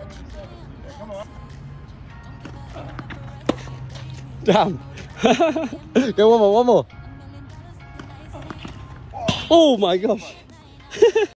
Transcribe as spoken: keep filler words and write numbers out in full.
Come on. Damn. Go one more, one more. Oh my gosh.